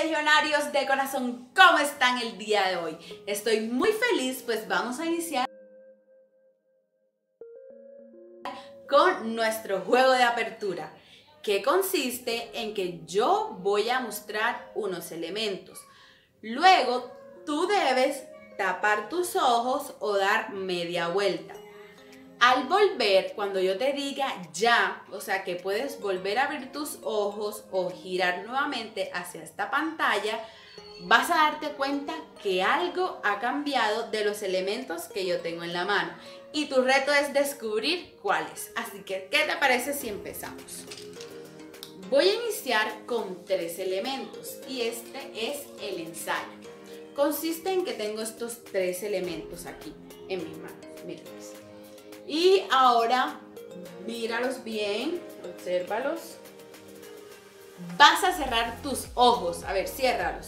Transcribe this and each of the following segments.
legionarios de corazón, ¿cómo están el día de hoy? Estoy muy feliz, pues vamos a iniciar con nuestro juego de apertura, que consiste en que yo voy a mostrar unos elementos. Luego tú debes tapar tus ojos o dar media vuelta. Al volver, cuando yo te diga ya, o sea que puedes volver a abrir tus ojos o girar nuevamente hacia esta pantalla, vas a darte cuenta que algo ha cambiado de los elementos que yo tengo en la mano. Y tu reto es descubrir cuáles. Así que, ¿qué te parece si empezamos? Voy a iniciar con 3 elementos y este es el ensayo. Consiste en que tengo estos 3 elementos aquí en mis manos. Mírenlos. Y ahora, míralos bien, obsérvalos. Vas a cerrar tus ojos. A ver, ciérralos.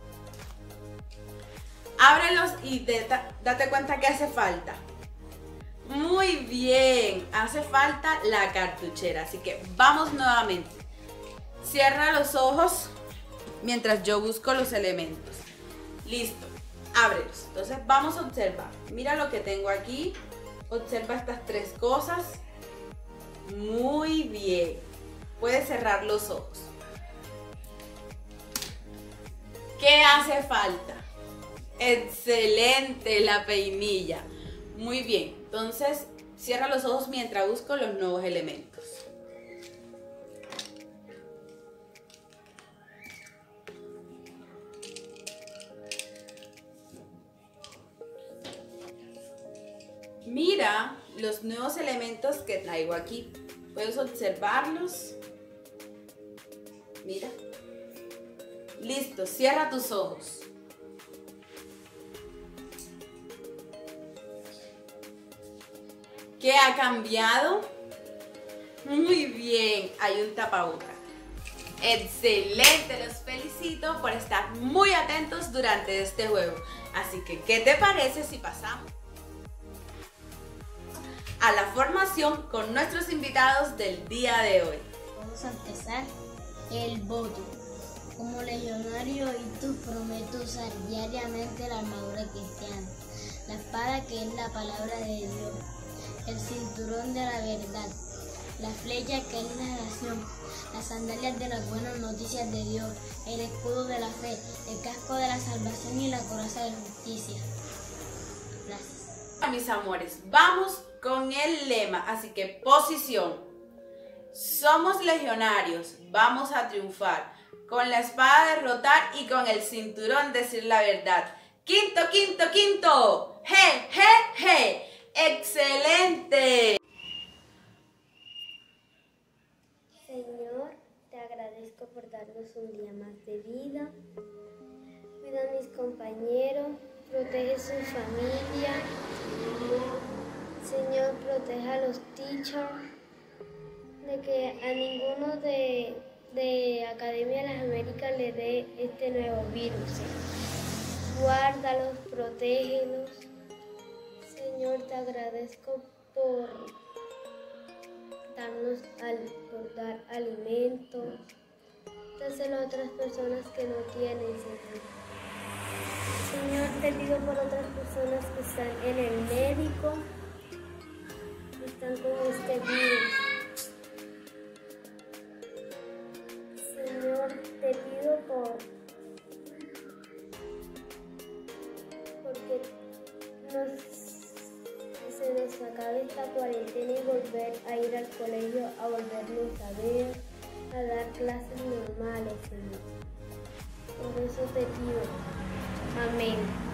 Ábrelos y date cuenta que hace falta. Muy bien, hace falta la cartuchera. Así que vamos nuevamente. Cierra los ojos mientras yo busco los elementos. Listo, ábrelos. Entonces vamos a observar. Mira lo que tengo aquí. Observa estas 3 cosas. Muy bien. Puedes cerrar los ojos. ¿Qué hace falta? Excelente, la peinilla. Muy bien. Entonces, cierra los ojos mientras busco los nuevos elementos. Mira los nuevos elementos que traigo aquí. Puedes observarlos. Mira. Listo, cierra tus ojos. ¿Qué ha cambiado? Muy bien, hay un tapaboca. Excelente, los felicito por estar muy atentos durante este juego. Así que, ¿qué te parece si pasamos a la formación con nuestros invitados del día de hoy? Vamos a empezar el voto. Como legionario y prometo usar diariamente la armadura cristiana, la espada que es la palabra de Dios, el cinturón de la verdad, la flecha que es la nación, las sandalias de las buenas noticias de Dios, el escudo de la fe, el casco de la salvación y la coraza de justicia. Gracias. Mis amores, vamos con el lema, así que posición. Somos legionarios, vamos a triunfar. Con la espada derrotar y con el cinturón decir la verdad. Quinto, quinto, quinto. ¡Je, je, je! ¡Excelente! Señor, te agradezco por darnos un día más de vida. Cuida a mis compañeros, protege su familia. Señor, protege a los teachers, de que a ninguno de Academia de las Américas le dé este nuevo virus. Guárdalos, protégelos. Señor, te agradezco por dar alimentos. Dáselo a otras personas que no tienen, Señor. Señor, te pido por otras personas que están en el médico, que están con este virus. Señor, te pido porque se nos acabe esta cuarentena y volver a ir al colegio, a volvernos a ver, a dar clases normales, Señor. Por eso te pido. Amén.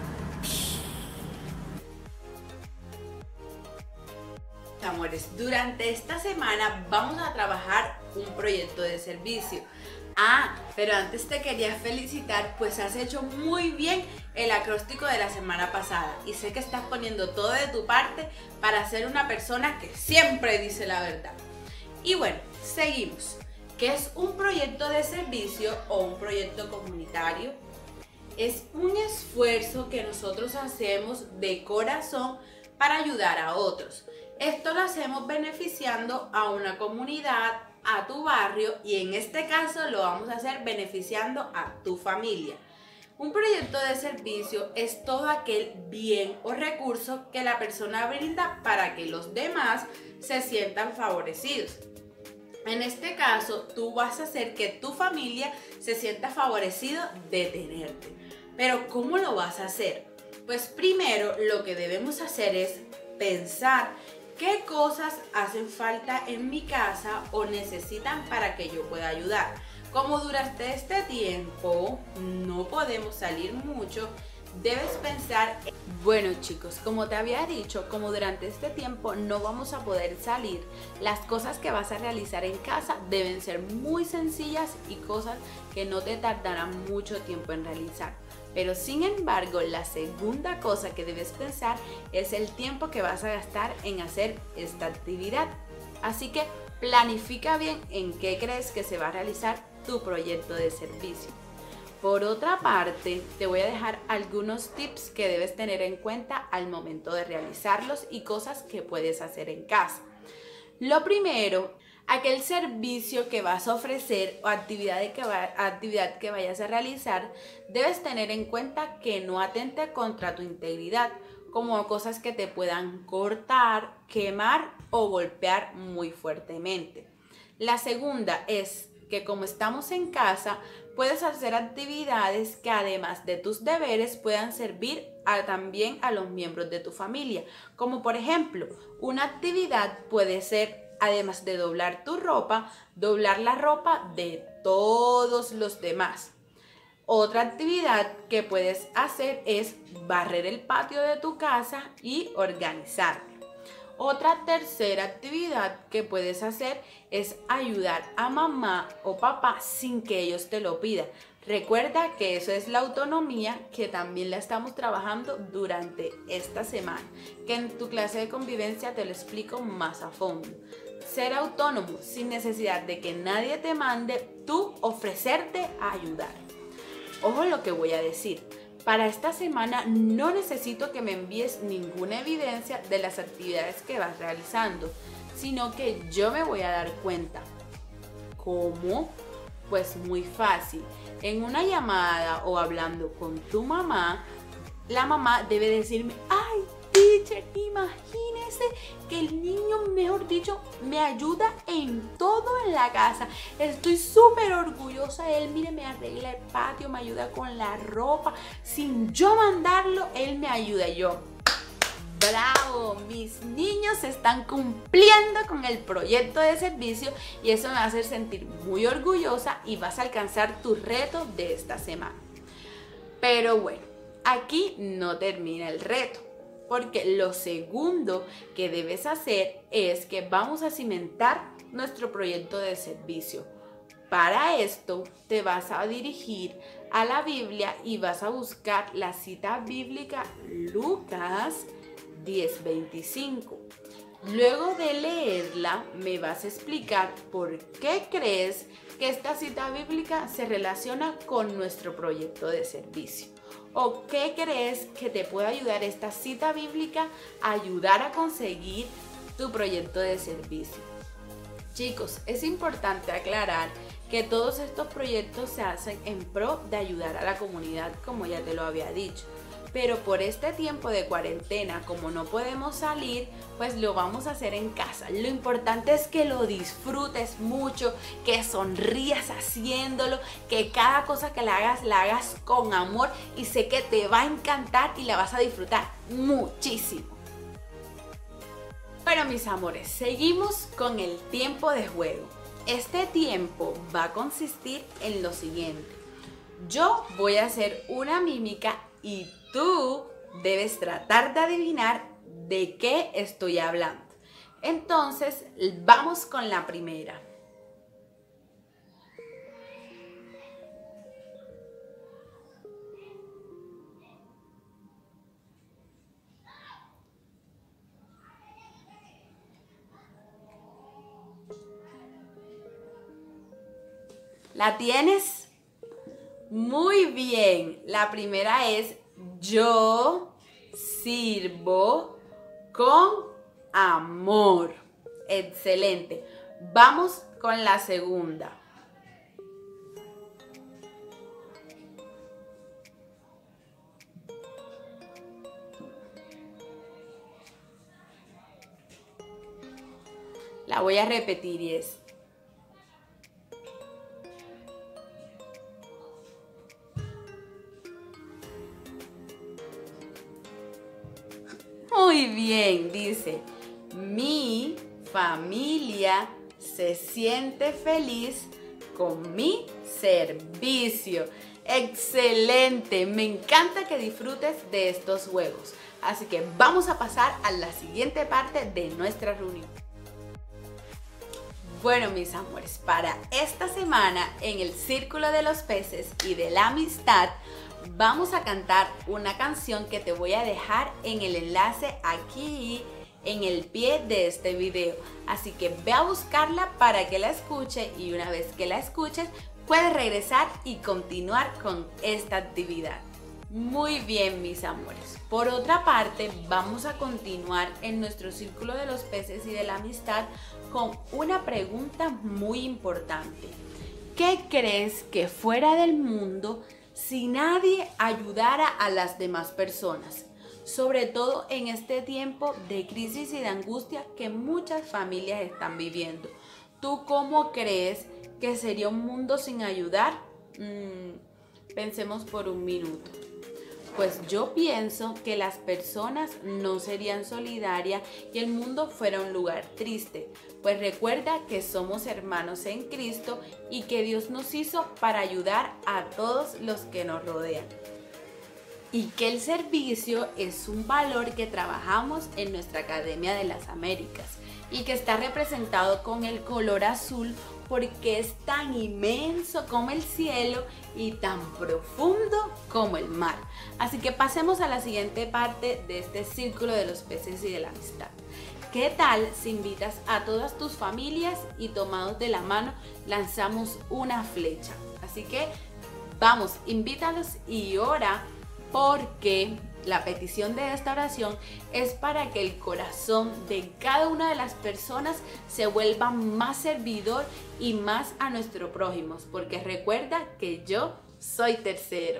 Amores, durante esta semana vamos a trabajar un proyecto de servicio. Pero antes te quería felicitar, pues has hecho muy bien el acróstico de la semana pasada y sé que estás poniendo todo de tu parte para ser una persona que siempre dice la verdad. Y bueno, seguimos. ¿Qué es un proyecto de servicio o un proyecto comunitario? Es un esfuerzo que nosotros hacemos de corazón para ayudar a otros. Esto lo hacemos beneficiando a una comunidad, a tu barrio y en este caso lo vamos a hacer beneficiando a tu familia. Un proyecto de servicio es todo aquel bien o recurso que la persona brinda para que los demás se sientan favorecidos. En este caso, tú vas a hacer que tu familia se sienta favorecido de tenerte. Pero ¿cómo lo vas a hacer? Pues primero lo que debemos hacer es pensar qué cosas hacen falta en mi casa o necesitan para que yo pueda ayudar. Como durante este tiempo no podemos salir mucho, debes pensar, bueno chicos, como te había dicho, como durante este tiempo no vamos a poder salir, las cosas que vas a realizar en casa deben ser muy sencillas y cosas que no te tardarán mucho tiempo en realizar. Pero sin embargo, la segunda cosa que debes pensar es el tiempo que vas a gastar en hacer esta actividad. Así que planifica bien en qué crees que se va a realizar tu proyecto de servicio. Por otra parte, te voy a dejar algunos tips que debes tener en cuenta al momento de realizarlos y cosas que puedes hacer en casa. Lo primero, aquel servicio que vas a ofrecer o actividad que vayas a realizar, debes tener en cuenta que no atente contra tu integridad, como cosas que te puedan cortar, quemar o golpear muy fuertemente. La segunda es que como estamos en casa, puedes hacer actividades que además de tus deberes puedan servir también a los miembros de tu familia. Como por ejemplo, una actividad puede ser, además de doblar tu ropa, doblar la ropa de todos los demás. Otra actividad que puedes hacer es barrer el patio de tu casa y organizarlo. Otra tercera actividad que puedes hacer es ayudar a mamá o papá sin que ellos te lo pidan. Recuerda que eso es la autonomía que también la estamos trabajando durante esta semana, que en tu clase de convivencia te lo explico más a fondo. Ser autónomo sin necesidad de que nadie te mande, tú ofrecerte a ayudar. Ojo lo que voy a decir. Para esta semana no necesito que me envíes ninguna evidencia de las actividades que vas realizando, sino que yo me voy a dar cuenta. ¿Cómo? Pues muy fácil. En una llamada o hablando con tu mamá, la mamá debe decirme, ¡ay, teacher, imagínese que el niño, mejor dicho, me ayuda en todo en la casa! Estoy súper orgullosa de él, mire, me arregla el patio, me ayuda con la ropa, sin yo mandarlo, él me ayuda. Y yo, ¡bravo! Mis niños están cumpliendo con el proyecto de servicio y eso me va a hacer sentir muy orgullosa y vas a alcanzar tu reto de esta semana. Pero bueno, aquí no termina el reto. Porque lo segundo que debes hacer es que vamos a cimentar nuestro proyecto de servicio. Para esto te vas a dirigir a la Biblia y vas a buscar la cita bíblica Lucas 10:25. Luego de leerla me vas a explicar por qué crees que esta cita bíblica se relaciona con nuestro proyecto de servicio. ¿O qué crees que te puede ayudar esta cita bíblica a ayudar a conseguir tu proyecto de servicio? Chicos, es importante aclarar que todos estos proyectos se hacen en pro de ayudar a la comunidad, como ya te lo había dicho. Pero por este tiempo de cuarentena, como no podemos salir, pues lo vamos a hacer en casa. Lo importante es que lo disfrutes mucho, que sonrías haciéndolo, que cada cosa que la hagas con amor y sé que te va a encantar y la vas a disfrutar muchísimo. Bueno, mis amores, seguimos con el tiempo de juego. Este tiempo va a consistir en lo siguiente. Yo voy a hacer una mímica y tú debes tratar de adivinar de qué estoy hablando. Entonces, vamos con la primera. ¿La tienes? Muy bien. La primera es: yo sirvo con amor. Excelente. Vamos con la segunda. La voy a repetir y es: muy bien, dice: mi familia se siente feliz con mi servicio. Excelente, me encanta que disfrutes de estos juegos. Así que vamos a pasar a la siguiente parte de nuestra reunión. Bueno, mis amores, para esta semana en el Círculo de los Peces y de la Amistad vamos a cantar una canción que te voy a dejar en el enlace aquí en el pie de este video. Así que ve a buscarla para que la escuche y una vez que la escuches puedes regresar y continuar con esta actividad. Muy bien, mis amores. Por otra parte, vamos a continuar en nuestro Círculo de los Peces y de la Amistad con una pregunta muy importante. ¿Qué crees que fuera del mundo si nadie ayudara a las demás personas? Sobre todo en este tiempo de crisis y de angustia que muchas familias están viviendo. ¿Tú cómo crees que sería un mundo sin ayudar? Pensemos por un minuto. Pues yo pienso que las personas no serían solidarias y el mundo fuera un lugar triste. Pues recuerda que somos hermanos en Cristo y que Dios nos hizo para ayudar a todos los que nos rodean. Y que el servicio es un valor que trabajamos en nuestra Academia de las Américas y que está representado con el color azul porque es tan inmenso como el cielo y tan profundo como el mar. Así que pasemos a la siguiente parte de este Círculo de los Peces y de la Amistad. ¿Qué tal si invitas a todas tus familias y tomados de la mano lanzamos una flecha? Así que vamos, invítalos y ora, porque la petición de esta oración es para que el corazón de cada una de las personas se vuelva más servidor y más a nuestro prójimo, porque recuerda que yo soy tercero.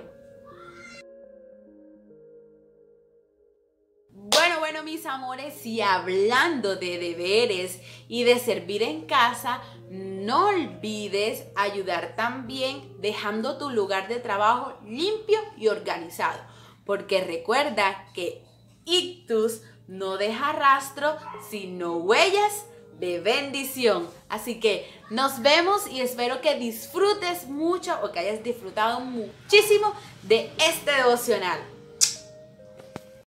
Bueno, mis amores, y hablando de deberes y de servir en casa, no olvides ayudar también dejando tu lugar de trabajo limpio y organizado. Porque recuerda que ictus no deja rastro, sino huellas de bendición. Así que nos vemos y espero que disfrutes mucho o que hayas disfrutado muchísimo de este devocional.